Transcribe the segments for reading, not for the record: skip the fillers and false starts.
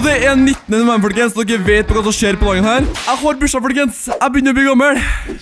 det er 19. november, folkens. Dere vet på hva som skjer på dagen her. Jeg har bursdag, folkens. Jeg begynner å bli gammel.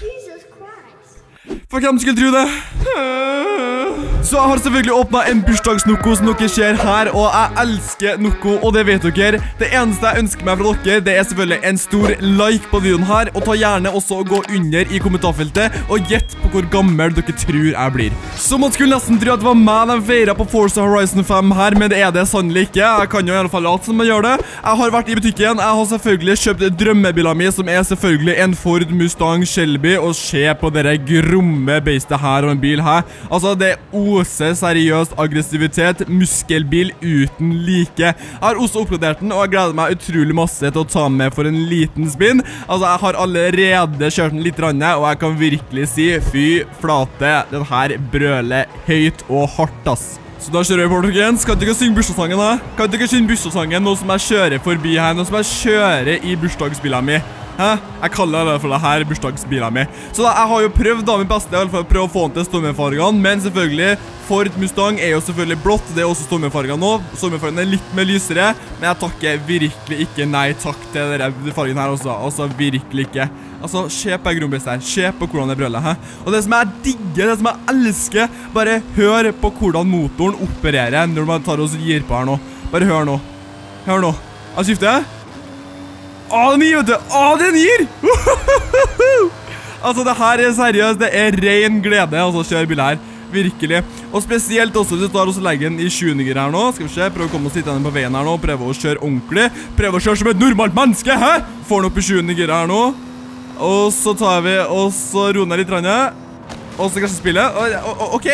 For hvem skulle tro det? Så jeg har selvfølgelig åpnet en bursdagsnoko som dere ser her, og jeg elsker noko, og det vet dere. Det eneste jeg ønsker meg fra dere, det er selvfølgelig en stor like på videoen her, og ta gjerne også å gå under i kommentarfeltet, og gjett på hvor gammel dere tror jeg blir. Så man skulle nesten tro at det var meg de feiret på Forza Horizon 5 her, men det er det sannelig ikke. Jeg kan jo i alle fall alt som man gjør det. Jeg har vært i butikken, jeg har selvfølgelig kjøpt drømmebilen min, som er selvfølgelig en Ford Mustang Shelby, og se på dere gromme beistet her og en bil her. Altså, det oser seriøst aggressivitet, muskelbil uten like. Jeg har også oppgradert den, og jeg gleder meg utrolig masse til å ta med for en liten spinn. Altså, jeg har allerede kjørt den litt rann, og jeg kan virkelig si, fy flate, den her brøler høyt og hardt, ass. Så da kjører vi på, folkens. Kan dere synge bursdagssangen da? Kan dere synge bursdagssangen nå som jeg kjører forbi her, nå som jeg kjører i bursdagsbilen min? Hæ? Jeg kaller det for det her bursdagsbilen min. Så da, jeg har jo prøvd da min beste i alle fall prøve å få den til stormefargene, men selvfølgelig, Ford Mustang er jo selvfølgelig blått, det er også stormefargene nå. Stormefargene er litt mer lysere, men jeg takker virkelig ikke nei takk til denne fargen her også. Altså, virkelig ikke. Altså, se på grombest her, se på hvordan det brøler, hæ? Og det som jeg digger, det som jeg elsker, bare hør på hvordan motoren opererer når man tar og gir på her nå. Bare hør nå. Hør nå. Jeg skifter. Den gir, vet du. Den gir! Altså, det her er seriøst. Det er ren glede, altså, å kjøre bil her. Virkelig. Og spesielt også hvis du tar og legger den i 7. gir her nå. Skal vi se, prøve å komme og sitte den på veien her nå. Prøve å kjøre ordentlig. Prøve å kjøre som et normalt menneske, hæ? Får den opp i 7. gir her nå. Og så tar vi, og så roer den litt rann. Og så kanskje spille. Ok,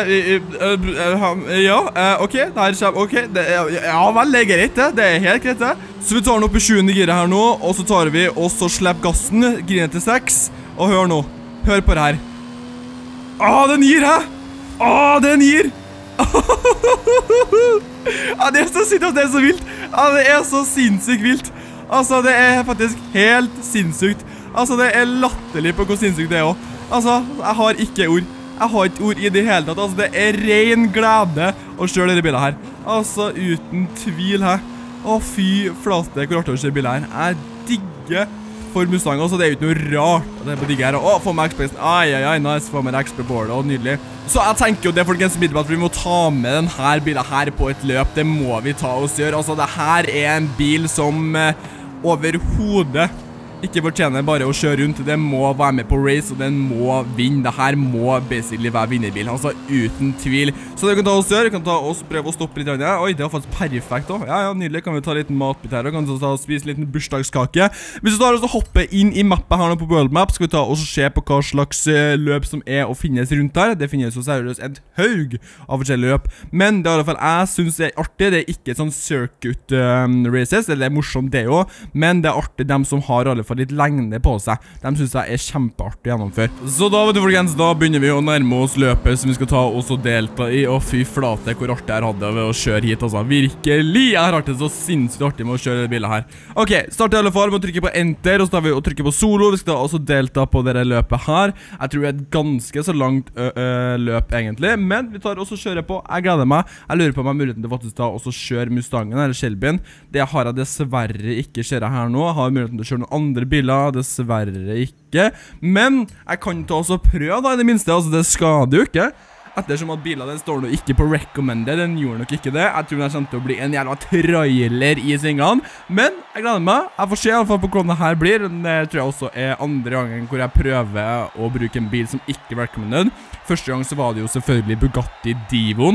ja, ok, det her kommer, ok, ja vel, det er greit det, det er helt greit det. Så vi tar den opp i 7. giret her nå, og så tar vi, og så slipper gassen, gir den til 6, og hør nå, hør på det her. Den gir, hæ? Den gir! Det er så sinnssykt, det er så vilt. Det er så sinnssykt vilt. Altså, det er faktisk helt sinnssykt. Altså, det er latterlig på hvor sinnssykt det er også. Altså, jeg har ikke ord. Jeg har ikke ord i det hele tatt. Altså, det er ren glede å kjøre denne bilen her. Altså, uten tvil her. Fy flate, hvor artig å kjøre bilen her. Jeg digger for Mustang, altså det er jo ikke noe rart at det er på digge her. Få med XP-en. Nice, få med XP-bålet, nydelig. Så jeg tenker jo det, folkens, at vi må ta med denne bilen her på et løp. Det må vi ta oss gjøre. Altså, det her er en bil som overhodet ikke fortjener bare å kjøre rundt. Det må være med på race, og den må vinne. Det her må basically være vinnerbil, altså uten tvil. Så det kan ta oss gjøre, vi kan ta oss prøve å stoppe litt. Oi, det var faktisk perfekt også. Ja, nydelig. Kan vi ta litt matbit her, og kan vi ta og spise litt bursdagskake. Hvis vi tar oss og hopper inn i mappet her nå på World Map, skal vi ta og se på hva slags løp som er å finnes rundt her. Det finnes jo seriøst et haug av forskjellige løp. Men det er i hvert fall jeg synes det er artig. Det er ikke sånn circuit races, eller det er morsomt det også, men det er artig dem som har alle litt lengde på seg. De synes jeg er kjempeartig å gjennomføre. Så da, vet du, folkens, da begynner vi å nærme oss løpet som vi skal ta oss og delta i. Og fy flate, hvor artig jeg hadde ved å kjøre hit, altså. Virkelig, jeg har hatt det så sinnssykt artig med å kjøre bilen her. Ok, start i alle fall med å trykke på enter, og så tar vi og trykker på solo. Vi skal da også delta på dette løpet her. Jeg tror det er et ganske så langt løp, egentlig. Men vi tar også kjøre på. Jeg gleder meg. Jeg lurer på om jeg har muligheten til faktisk da også kjøre Mustangen, eller Shelbyen. Det har jeg dessverre ikke kjøret her nå. Jeg har muligheten til å kjøre noen andre biler, dessverre ikke. Men jeg kan ta også prøve da, i det minste. Altså, det skader jo ikke. Ettersom at bilen den står nå ikke på recommended, den gjorde nok ikke det. Jeg tror den kommer til å bli en jævla trailer i svingene. Men jeg gleder meg. Jeg får se i alle fall på hvordan det her blir. Det tror jeg også er andre gangen hvor jeg prøver å bruke en bil som ikke er recommended. Første gang så var det jo selvfølgelig Bugatti Divoen.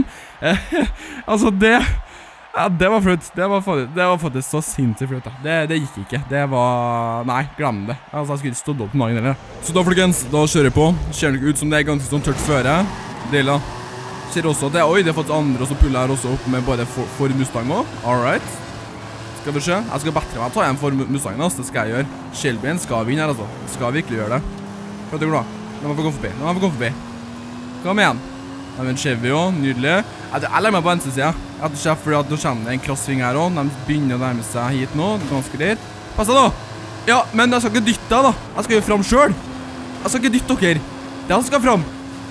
Altså det... Ja, det var flaut. Det var faktisk så sinnssykt flaut da. Det gikk ikke. Det var... Nei, glem det. Altså, jeg skulle ikke stått opp på dagen eller. Så da, folkens, da kjører jeg på. Ser nok ut som det er ganske sånn tørt føre. Dela. Ser også at det... Oi, det er faktisk andre som puller her også opp med bare for Mustang også. Alright. Skal vi se. Jeg skal battere meg. Ta igjen for Mustangen, altså. Det skal jeg gjøre. Shelbyen skal vinne her, altså. Skal virkelig gjøre det. Hva tror du da? La meg få komme forbi. Kom igjen. Ja, men Chevy også, nydelig. Jeg legger meg på venstre siden. Fordi at nå kommer det en klassving her også. De begynner å nærme seg hit nå. Ganske litt. Pass deg da! Ja, men jeg skal ikke dytte deg da. Jeg skal jo fram selv. Jeg skal ikke dytte dere. Det er han som skal fram.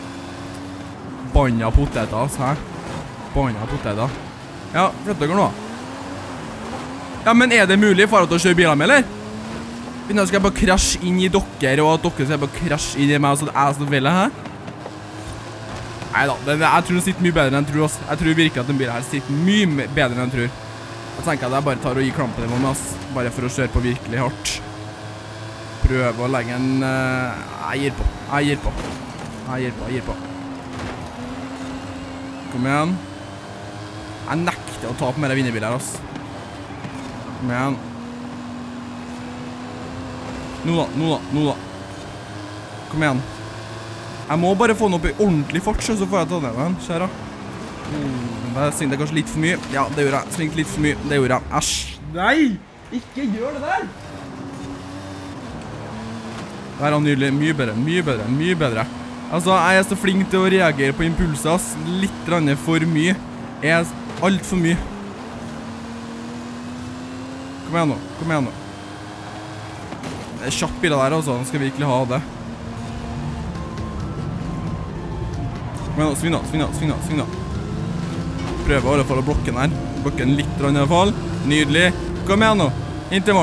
Banna poteter, altså. Banna poteter. Ja, flytt dere nå. Ja, men er det mulig for å kjøre biler med, eller? Nå skal jeg bare krasje inn i dere, og at dere skal bare krasje inn i meg, så det er så veldig, hæ? Neida, jeg tror den sitter mye bedre enn jeg tror, ass. Jeg tror virkelig at den bilen her sitter mye bedre enn jeg tror. Jeg tenker at jeg bare tar og gir klampen i måned, ass. Bare for å kjøre på virkelig hardt. Prøve å legge en... Jeg gir på. Kom igjen. Jeg nekter å ta på mer vinnerbiler, ass. Kom igjen. Nå da. Kom igjen. Jeg må bare få den opp i ordentlig fart, så får jeg ta den igjen. Skjer da. Jeg svingte kanskje litt for mye. Ja, det gjorde jeg. Svingte litt for mye. Det gjorde jeg. Æsj. Nei! Ikke gjør det der! Det er nydelig. Mye bedre. Altså, jeg er så flink til å reagere på impulser, ass. Litt for mye. Jeg er alt for mye. Kom igjen nå. Det er kjapp biler der, altså. Nå skal vi virkelig ha det. Kom igjen nå, sving da. Prøver i hvert fall å blokke den her. Blokke den litt i hvert fall. Nydelig. Kom igjen nå. Inntil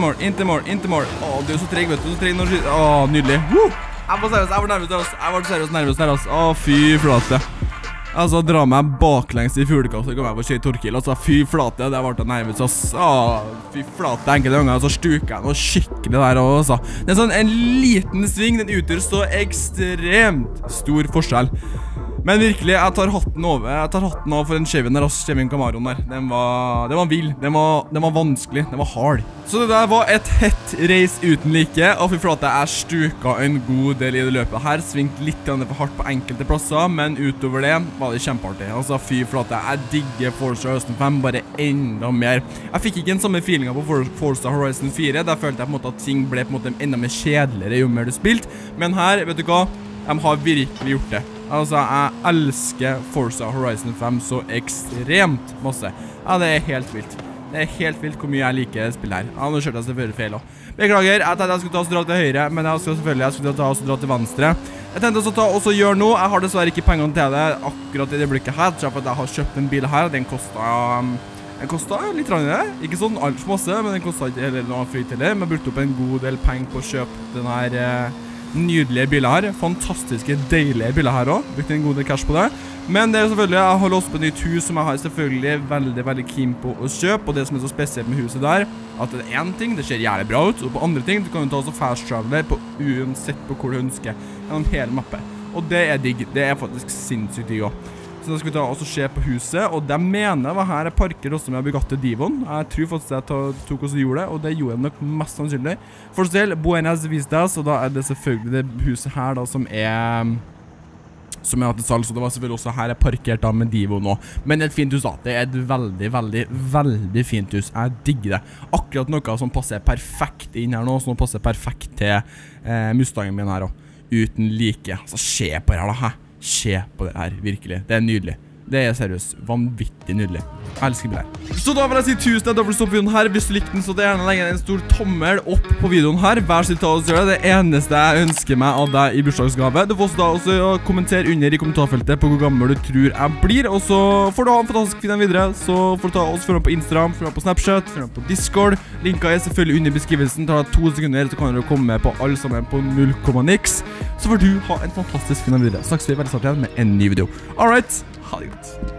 mål. Åh, du er så treg, vet du. Åh, nydelig. Jeg var nervøs der, altså. Åh, fy flate. Altså, dra meg baklengs i fuglekast, så kommer jeg på å kjøre torkil. Altså, fy flate, det ble nervøs, ass. Åh, fy flate, enkelte ganger, så stuker jeg noe skikkelig der også, altså. Det er sånn, en liten sving, den utgjør så ekstremt stor forskjell. Men virkelig, jeg tar hatten av for en Chevyen Camaroen der. Den var vild, den var vanskelig, den var hard. Så det der var et hett race uten like, og fy flate, jeg stuka en god del i det løpet her. Svingt litt for hardt på enkelte plasser, men utover det var det kjempeartig. Altså, fy flate, jeg digger Forza Horizon 5 bare enda mer. Jeg fikk ikke den samme feelingen på Forza Horizon 4, der følte jeg på en måte at ting ble på en måte enda mer kjedeligere jo mer du spilt. Men her, vet du hva? De har virkelig gjort det. Altså, jeg elsker Forza Horizon 5 så ekstremt masse. Ja, det er helt vilt. Det er helt vilt hvor mye jeg liker spillet her. Ja, nå kjørte jeg selvfølgelig feil også. Beklager, jeg tenkte jeg skulle ta og dra til høyre, men jeg skulle ta og dra til venstre. Jeg tenkte også ta og gjøre noe. Jeg har dessverre ikke pengene til det akkurat i det blikket her, for at jeg har kjøpt en bil her. Den kostet litt rannere. Ikke sånn alt for masse, men den kostet ikke heller noe fri til det. Men jeg brukte opp en god del penger på å kjøpe den her... nydelige biler her, fantastiske, deilige biler her også, brukte en god del cash på det, men det er selvfølgelig, jeg har låst på et nytt hus som jeg har selvfølgelig veldig keen på å kjøpe, og det som er så spesielt med huset der, at det er en ting, det ser jævlig bra ut, og på andre ting, du kan jo ta også fast traveler på uansett på hvor du ønsker, gjennom hele mappet, og det er digg, det er faktisk sinnssykt digg også. Så da skal vi ta og se på huset, og de mener hva her er parker også med Bugatti Divon. Jeg tror faktisk jeg tok og gjorde det, og det gjorde jeg nok mest sannsynlig. For selv, Buenas Vistas, og da er det selvfølgelig det huset her da som er til salg, så det var selvfølgelig også her er parkert da med Divon nå. Men et fint hus da, det er et veldig fint hus. Jeg digger det. Akkurat noe som passer perfekt inn her nå, som passer perfekt til Mustangen min her også. Uten like. Altså, se på det her da, hæ? Se på det her, virkelig. Det er nydelig. Det er seriøst vanvittig nydelig. Jeg elsker biler. Så da vil jeg si tusen takk for å stoppe videoen her. Hvis du likte den, så gjerne legge en stor tommel opp på videoen her. Vær så snill ta og gjør det. Det eneste jeg ønsker meg av deg i bursdagsgave. Du får også kommentere under i kommentarfeltet på hvor gammel du tror jeg blir. Og så får du ha en fantastisk fin videre. Så får du ta oss følge med på Instagram, følge med på Snapchat, følge med på Discord. Linka er selvfølgelig under beskrivelsen. Ta 2 sekunder, så kan du komme med på alle sammen på 0,niks. Så får du ha en fantastisk fin videre. Snakkes vi veldig snart igjen med en ny video. Alright, ha det godt.